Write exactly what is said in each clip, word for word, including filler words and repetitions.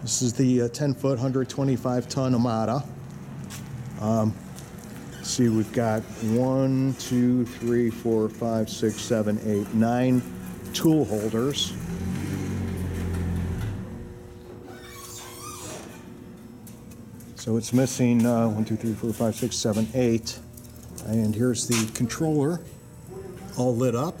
This is the uh, ten foot, one hundred twenty-five ton Amada. Um, see, we've got one, two, three, four, five, six, seven, eight, nine tool holders. So it's missing uh, one, two, three, four, five, six, seven, eight. And here's the controller all lit up.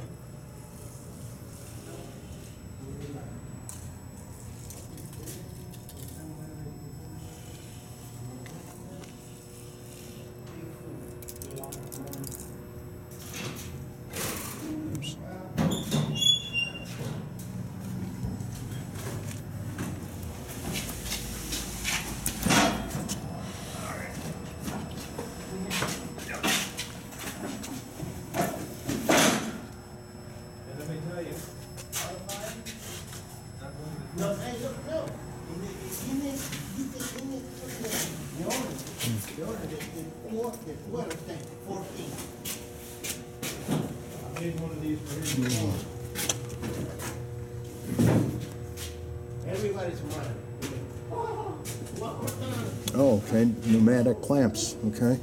Oops. No, hey, look, no. In the, in it, you think in it, the owner, the owner, the, the four, the twelve thing, fourteen. I made one of these for him. Everybody's running. Oh, one more time. Oh, okay. Pneumatic clamps. Okay.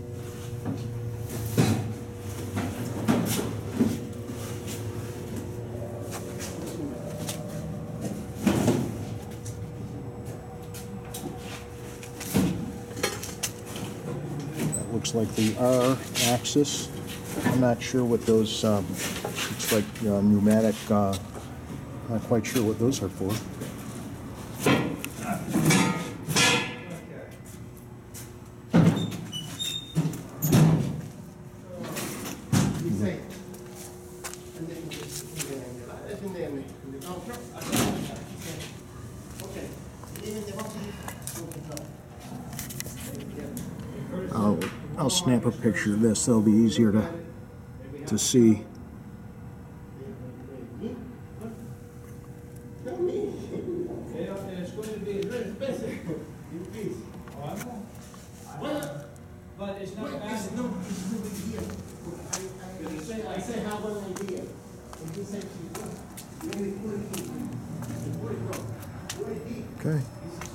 Looks like the R axis. I'm not sure what those, um, looks like uh, pneumatic, uh, not quite sure what those are for. I'll, I'll snap a picture of this. That'll be easier to, to see. But it's not bad. It's no, it's no big deal. I, I, say, I say have one idea. And he said, maybe put it in. Put it in. Put it in. Okay.